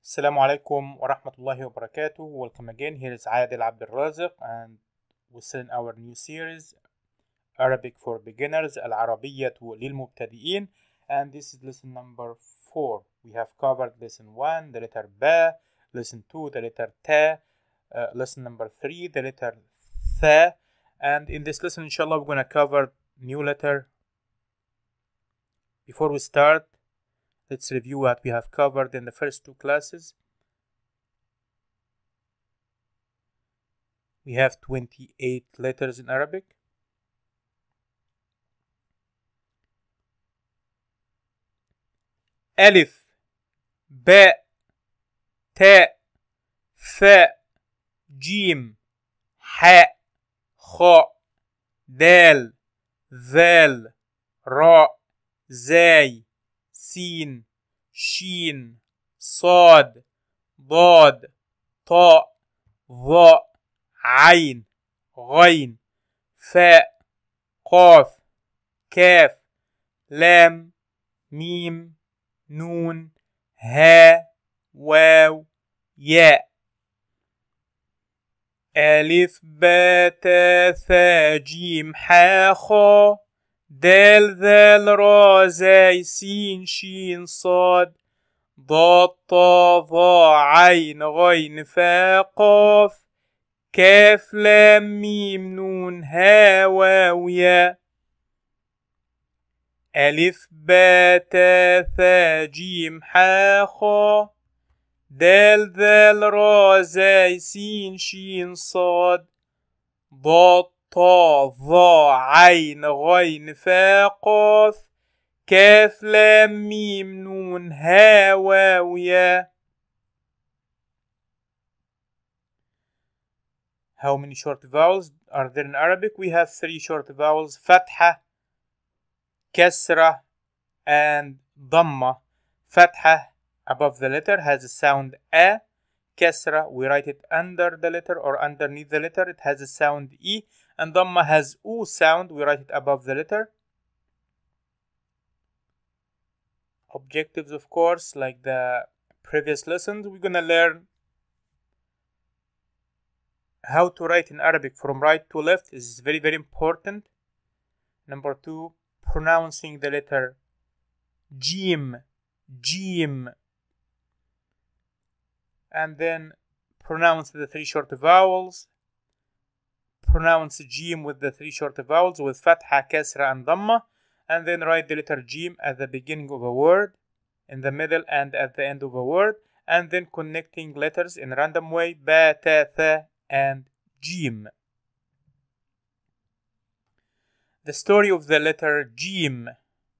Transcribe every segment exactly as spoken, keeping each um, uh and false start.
Assalamu alaikum wa rahmatullahi wa barakatuh. Welcome again. Here is Adil Abdul Razak, and we still in our new series, Arabic for Beginners, Al-Arabiyyatu lil-Mubtadi'in, and this is lesson number four. We have covered lesson one, the letter Ba, lesson two, the letter Ta, uh, lesson number three, the letter Tha, and in this lesson, inshallah, we're going to cover new letter. Before we start, let's review what we have covered in the first two classes. We have twenty-eight letters in Arabic. Alif, Ba, Ta, Tha, Jim, Ha, Kha, Dal, Zal, Ra, Zay, Sin, Shin, Sad, Dad, Ta, Dha, Ain, Ghain, Fa, Qaf, Kaf, Lam, Mim, Noon, Ha, Waw, Ya. Alif, Ba, Ta, Tha, Jim, Ha, Kha, Dal, Zal, Ra, Zay, Sin, Shin, Sad, Dad, Ta, Dha, Ain, Ghain, Fa, Qaf, كاف لام ميم نون ها واو يا. ألف با تا ثا جيم حا خا دال ذال را زاي سين شين صاد ضاد طا ظا عين غين فا قاف كاف لام ميم نون ها واو يا. How many short vowels are there in Arabic? We have three short vowels, Fatha, Kasra, and Dhamma. Fatha above the letter has a sound A. Kasra, we write it under the letter or underneath the letter. It has a sound E. And Dhamma has U sound. We write it above the letter. Objectives, of course, like the previous lessons, we're going to learn how to write in Arabic from right to left is very, very important. Number two, pronouncing the letter Jim, Jim. And then pronounce the three short vowels. Pronounce Jim with the three short vowels with Fatha, Kasra, and Dhamma. And then write the letter Jim at the beginning of a word, in the middle, and at the end of a word. And then connecting letters in a random way, Ba, Ta, Tha, and Jim. The story of the letter Jim.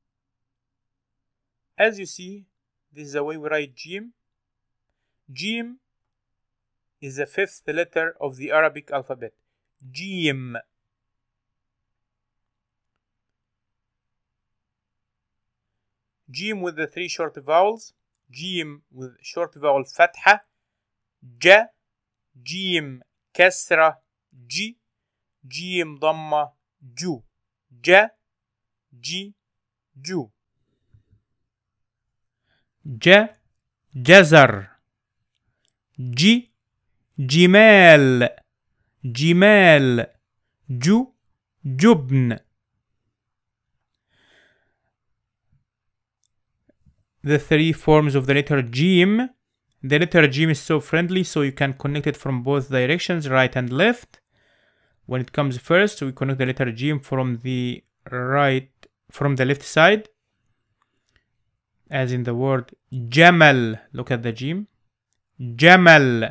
As you see, this is the way we write Jim. Jim is the fifth letter of the Arabic alphabet. Jim. Jim with the three short vowels. Jim with short vowel Fatha. Ja. Jim كسرة جي جيم ضمة جو جا جي جو. جا جزر جي جمال جمال جو جبن. The three forms of the letter Jim. The letter Jim is so friendly, so you can connect it from both directions, right and left. When it comes first, we connect the letter Jim from the right, from the left side, as in the word Jamal. Look at the Jim. Jamal.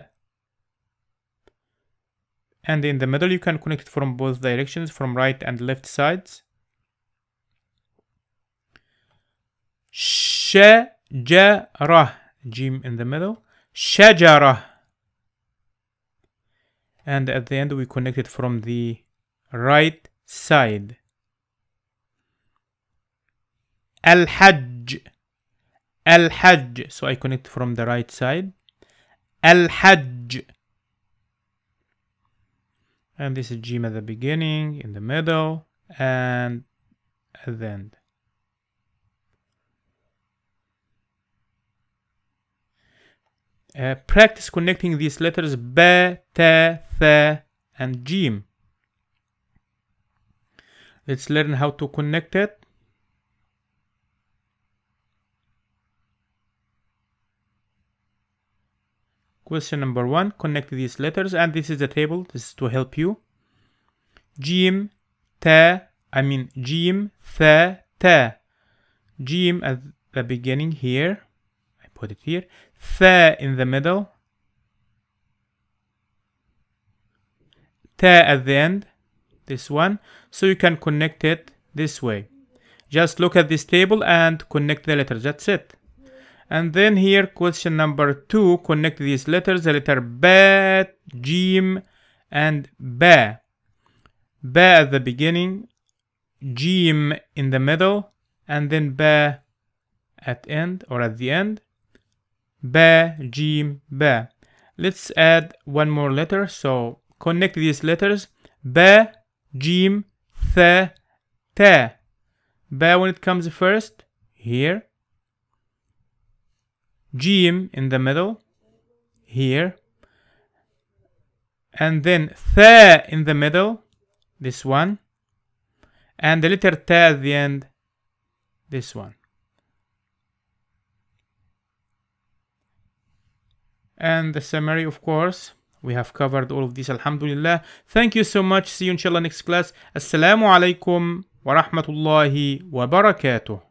And in the middle, you can connect it from both directions, from right and left sides. Shajarah. Jim in the middle. Shajarah. And at the end we connect it from the right side. Al-Hajj. Al-Hajj. So I connect from the right side. Al-Hajj. And this is Jim at the beginning, in the middle, and at the end. uh, practice connecting these letters ba, ta, tha, and jim. Let's learn how to connect it. Question number one, connect these letters, and this is the table. This is to help you. Jim, ta, I mean jim, tha, ta. Jim at the beginning here. I put it here. Tha in the middle. Ta at the end. This one. So you can connect it this way. Just look at this table and connect the letters. That's it. And then here, question number two, connect these letters, the letter ba, jim, and ba. Ba at the beginning, jim in the middle, and then ba at end or at the end. Ba, jim, ba. Let's add one more letter. So connect these letters. Ba, jim, tha, ta. Ba when it comes first, here. Jim in the middle, here. And then tha in the middle, this one. And the letter ta at the end, this one. And the summary, of course, we have covered all of this, alhamdulillah. Thank you so much. See you inshallah next class. Assalamu alaikum wa rahmatullahi wa barakatuh.